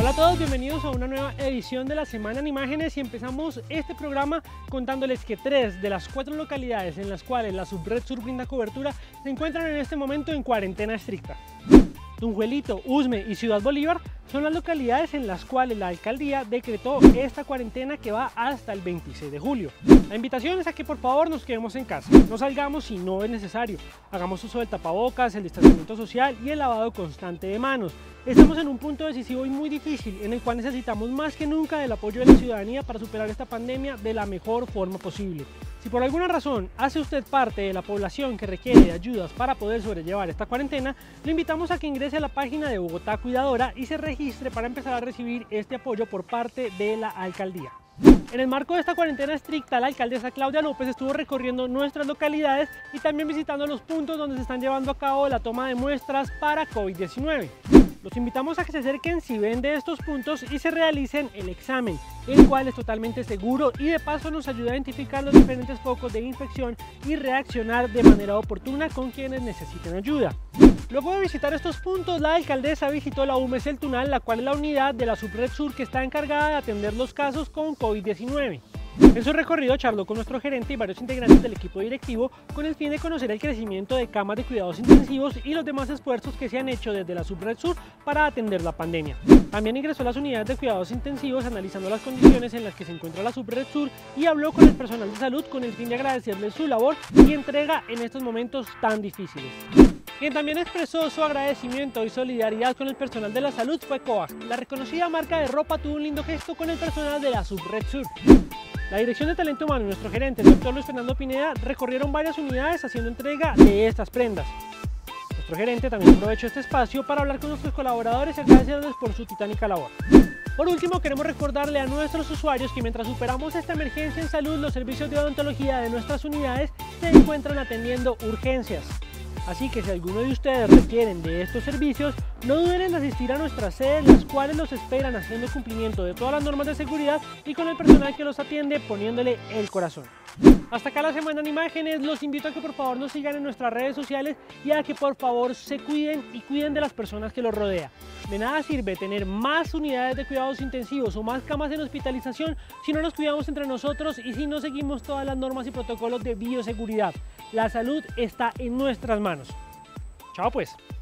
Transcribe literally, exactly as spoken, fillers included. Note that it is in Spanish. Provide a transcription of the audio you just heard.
Hola a todos, bienvenidos a una nueva edición de la Semana en Imágenes y empezamos este programa contándoles que tres de las cuatro localidades en las cuales la Subred Sur brinda cobertura se encuentran en este momento en cuarentena estricta. Tunjuelito, Usme y Ciudad Bolívar son las localidades en las cuales la alcaldía decretó esta cuarentena que va hasta el veintiséis de julio. La invitación es a que por favor nos quedemos en casa, no salgamos si no es necesario, hagamos uso del tapabocas, el distanciamiento social y el lavado constante de manos. Estamos en un punto decisivo y muy difícil en el cual necesitamos más que nunca del apoyo de la ciudadanía para superar esta pandemia de la mejor forma posible. Si por alguna razón hace usted parte de la población que requiere de ayudas para poder sobrellevar esta cuarentena, le invitamos a que ingrese a la página de Bogotá Cuidadora y se registre para empezar a recibir este apoyo por parte de la alcaldía. En el marco de esta cuarentena estricta, la alcaldesa Claudia López estuvo recorriendo nuestras localidades y también visitando los puntos donde se están llevando a cabo la toma de muestras para COVID diecinueve. Los invitamos a que se acerquen si ven de estos puntos y se realicen el examen, el cual es totalmente seguro y de paso nos ayuda a identificar los diferentes focos de infección y reaccionar de manera oportuna con quienes necesiten ayuda. Luego de visitar estos puntos, la alcaldesa visitó la U M S El Tunal, la cual es la unidad de la Subred Sur que está encargada de atender los casos con COVID diecinueve. En su recorrido charló con nuestro gerente y varios integrantes del equipo directivo con el fin de conocer el crecimiento de camas de cuidados intensivos y los demás esfuerzos que se han hecho desde la Subred Sur para atender la pandemia. También ingresó a las unidades de cuidados intensivos analizando las condiciones en las que se encuentra la Subred Sur y habló con el personal de salud con el fin de agradecerles su labor y entrega en estos momentos tan difíciles. Quien también expresó su agradecimiento y solidaridad con el personal de la salud fue Coax. La reconocida marca de ropa tuvo un lindo gesto con el personal de la Subred Sur. La Dirección de Talento Humano y nuestro gerente, el doctor Luis Fernando Pineda, recorrieron varias unidades haciendo entrega de estas prendas. Nuestro gerente también aprovechó este espacio para hablar con nuestros colaboradores y agradecerles por su titánica labor. Por último, queremos recordarle a nuestros usuarios que mientras superamos esta emergencia en salud, los servicios de odontología de nuestras unidades se encuentran atendiendo urgencias. Así que si alguno de ustedes requieren de estos servicios, no duden en asistir a nuestras sedes, las cuales los esperan haciendo cumplimiento de todas las normas de seguridad y con el personal que los atiende poniéndole el corazón. Hasta acá la Semana en Imágenes, los invito a que por favor nos sigan en nuestras redes sociales y a que por favor se cuiden y cuiden de las personas que los rodean. De nada sirve tener más unidades de cuidados intensivos o más camas en hospitalización si no nos cuidamos entre nosotros y si no seguimos todas las normas y protocolos de bioseguridad. La salud está en nuestras manos. Chao pues.